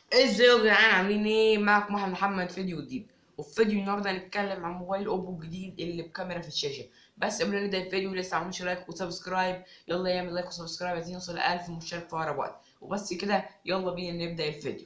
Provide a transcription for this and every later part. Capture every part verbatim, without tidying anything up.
ازيكم يا جدعان؟ عاملين ايه؟ معكم احمد محمد، فيديو جديد. وفي فيديو النهارده هنتكلم عن موبايل اوبو الجديد اللي بكاميرا في الشاشه. بس قبل ما نبدا الفيديو لسه عاملين لايك وسبسكرايب. يلا يعمل لايك وسبسكرايب، عايزين نوصل ل ألف مشترك في اقرب وقت. وبس كده، يلا بينا نبدا الفيديو.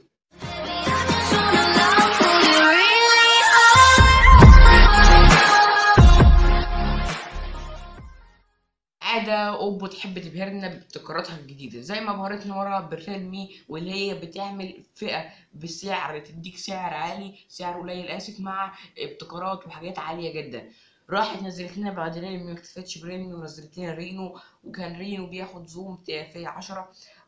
عادة اوبو تحب تبهرنا بابتكاراتها الجديدة، زي ما بهرتنا مرة بالريلمي، واللي هي بتعمل فئة بسعر، تديك سعر عالي، سعر قليل اسف، مع ابتكارات وحاجات عالية جدا. راحت نزلت لنا بعد ريلمي، ما اكتفتش بريلمي ونزلت لنا رينو. وكان رينو بياخد زوم في عشرة،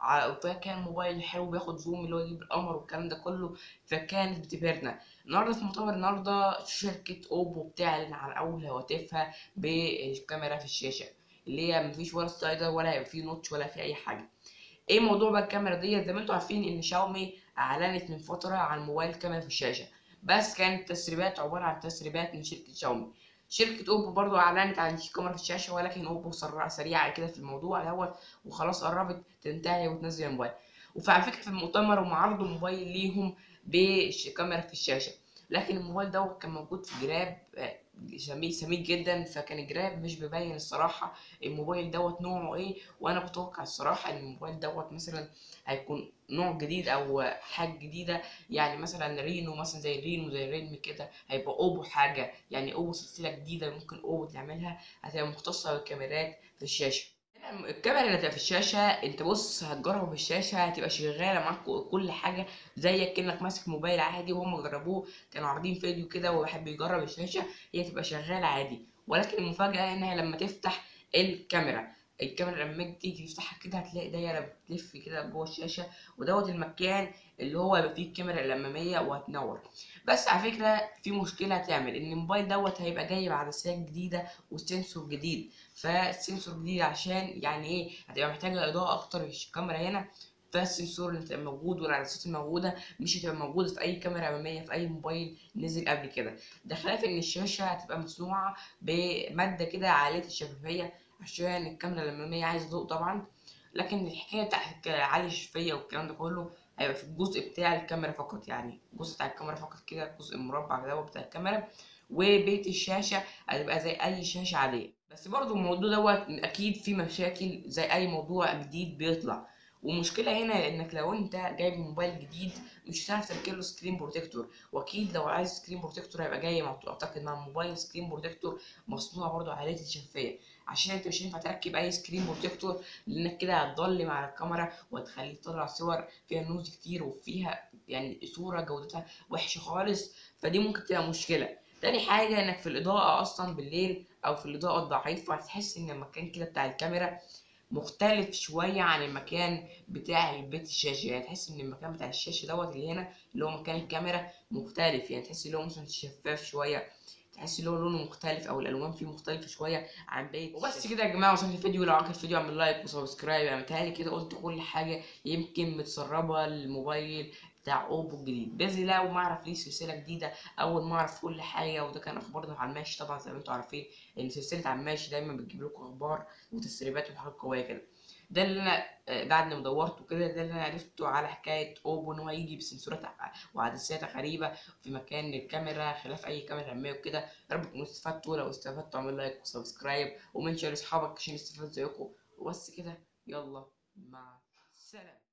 فكان موبايل حلو بياخد زوم اللي هو يجيب القمر والكلام ده كله. فكانت بتبهرنا. النهارده في مؤتمر النهارده شركة اوبو بتعلن عن اول هواتفها بكاميرا في الشاشة، اللي هي مفيش ولا سلايدر ولا هيبقى فيه نوتش ولا في اي حاجه. ايه موضوع بقى الكاميرا دي؟ زي ما انتم عارفين ان شاومي اعلنت من فتره عن موبايل كاميرا في الشاشه، بس كانت تسريبات عباره عن تسريبات من شركه شاومي. شركه اوبو برضو اعلنت عن كاميرا في الشاشه، ولكن اوبو سرع سريعه كده في الموضوع دوت، وخلاص قربت تنتهي وتنزل الموبايل. وعلى فكره في المؤتمر هم عرضوا موبايل ليهم بكاميرا في الشاشه، لكن الموبايل دوت كان موجود في جراب آه، سميك سميك جدا، فكان الجراب مش بيبين الصراحه الموبايل دوت نوعه ايه. وانا بتوقع الصراحه ان الموبايل دوت مثلا هيكون نوع جديد او حاجه جديده، يعني مثلا رينو، مثلا زي رينو زي ريلمي كده، هيبقى اوبو حاجه، يعني اوبو سلسله جديده ممكن اوبو تعملها، هتبقى مختصه بالكاميرات في الشاشه. الكاميرا اللي هتبقى في الشاشة، انت بص هتجرب الشاشة هتبقى شغالة معاك كل حاجة زيك كأنك ماسك موبايل عادي. وهم جربوه، كانوا عارضين فيديو كده وواحد يجرب الشاشة، هي تبقى شغالة عادي. ولكن المفاجأة انها لما تفتح الكاميرا الكاميرا لما تيجي تفتحها كده هتلاقي دايرة بتلف كده جوه الشاشة، ودوت المكان اللي هو يبقى فيه الكاميرا الأمامية وهتنور. بس على فكرة في مشكلة هتعمل ان الموبايل دوت هيبقى جاي بعدسات جديدة وسنسور جديد. فالسنسور جديد عشان يعني ايه، هتبقى محتاجة إضاءة أكتر في الكاميرا هنا. فالسنسور اللي هتبقى موجود والعدسات الموجودة مش هتبقى موجودة في أي كاميرا أمامية في أي موبايل نزل قبل كده. ده خلاف إن الشاشة هتبقى مصنوعة بمادة كده عالية الشفافية، عشان الكاميرا الأمامية عايزة ضوء طبعا. لكن الحكاية بتاعت عالي الشفافية والكلام ده كله هيبقى في الجزء بتاع الكاميرا فقط، يعني الجزء بتاع الكاميرا فقط كده، الجزء المربع كده هو بتاع الكاميرا. وبيت الشاشة هتبقى زي أي شاشة عادية. بس برضو الموضوع دوت أكيد فيه مشاكل زي أي موضوع جديد بيطلع. والمشكلة هنا إنك لو أنت جايب موبايل جديد مش هتعرف تركب له سكرين بروتكتور. وأكيد لو عايز سكرين بروتكتور هيبقى جاي مع- أعتقد مع موبايل سكرين بروتكتور مصنوع برضو عالية الشفافية، عشان أنت مش هينفع تركب أي سكرين بروتكتور، لأنك كده هتضلم على الكاميرا وهتخليه تطلع صور فيها نوز كتير وفيها يعني صورة جودتها وحشة خالص. فدي ممكن تبقى مشكلة. تاني حاجة انك في الاضاءة اصلا بالليل او في الاضاءة الضعيفة هتحس ان المكان كده بتاع الكاميرا مختلف شوية عن المكان بتاع البيت الشاشة. يعني تحس ان المكان بتاع الشاشة دوت اللي هنا اللي هو مكان الكاميرا مختلف، يعني تحس ان هو مثلا شفاف شوية، تحس ان هو لونه مختلف او الالوان فيه مختلفه شويه عن باقي الشاشة. وبس كده يا جماعه، وصلت الفيديو. لو عجبك الفيديو اعمل لايك وسبسكرايب. يعني متهيألي كده قلت كل حاجه يمكن متسربه للموبايل بتاع اوبو الجديد باذن الله. وما اعرف ليه سلسله جديده، اول ما اعرف كل حاجه. وده كان اخبارنا في عماش طبعا، زي ما انتم عارفين ان سلسله عماش دايما بتجيب لكم اخبار وتسريبات وحاجات قويه كده. ده اللي انا آه، بعد ما دورت وكده، ده اللي انا عرفته على حكايه اوبو، ان هو يجي بسنسورات ع- وعدسات غريبه في مكان الكاميرا خلاف اي كاميرا علميه وكده. يا رب تكونوا استفدتوا. لو استفدتوا اعملوا لايك وسبسكرايب ومنشن لاصحابك عشان يستفادوا زيكم. وبس كده، يلا مع السلامه.